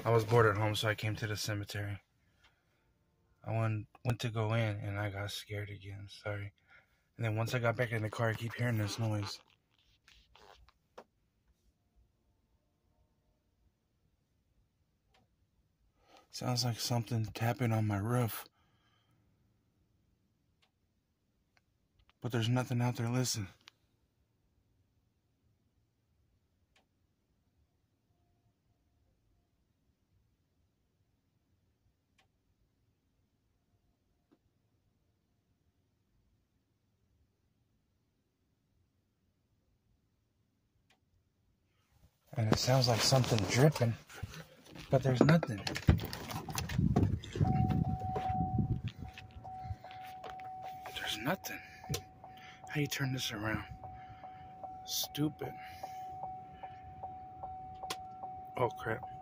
I was bored at home, so I came to the cemetery. I went to go in, and I got scared again. Sorry. And then once I got back in the car, I keep hearing this noise. Sounds like something tapping on my roof. But there's nothing out there. Listen. And it sounds like something dripping. But there's nothing. There's nothing. How you turn this around? Stupid. Oh, crap.